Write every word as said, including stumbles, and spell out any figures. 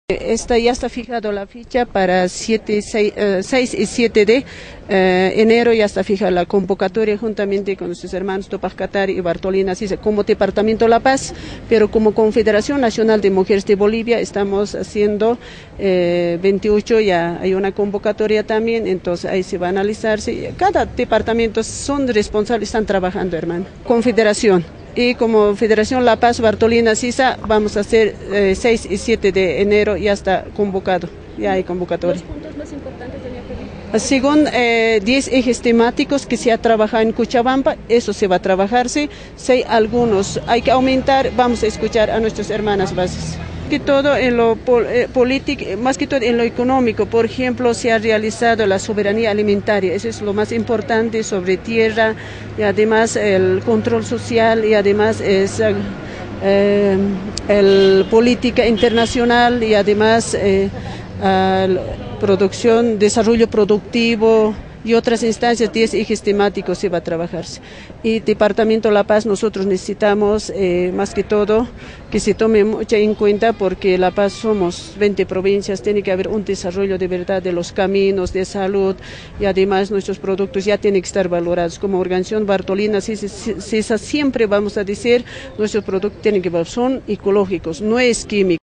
Esta ya está fijado la ficha para siete, seis, uh, seis y siete de uh, enero, ya está fijada la convocatoria juntamente con nuestros hermanos Tupac Katari y Bartolina Sisa como Departamento La Paz, pero como Confederación Nacional de Mujeres de Bolivia estamos haciendo eh, veintiocho, ya hay una convocatoria también, entonces ahí se va a analizarse. Cada departamento son responsables, están trabajando, hermano. Confederación. Y como Federación La Paz, Bartolina Sisa, vamos a hacer eh, seis y siete de enero, ya está convocado, ya hay convocatoria. ¿Los puntos más importantes de la P? Según eh, diez ejes temáticos que se ha trabajado en Cochabamba, eso se va a trabajarse. Si hay algunos, hay que aumentar, vamos a escuchar a nuestras hermanas bases. Que todo en lo pol eh, político, más que todo en lo económico, por ejemplo, se ha realizado la soberanía alimentaria, eso es lo más importante sobre tierra, y además el control social, y además es eh, el política internacional, y además eh, producción, desarrollo productivo y otras instancias, diez ejes temáticos se va a trabajarse. Y Departamento La Paz, nosotros necesitamos eh, más que todo que se tome mucho en cuenta, porque La Paz somos veinte provincias, tiene que haber un desarrollo de verdad de los caminos, de salud, y además nuestros productos ya tienen que estar valorados. Como organización Bartolina Sisa siempre vamos a decir, nuestros productos tienen que ser, son ecológicos, no es químico.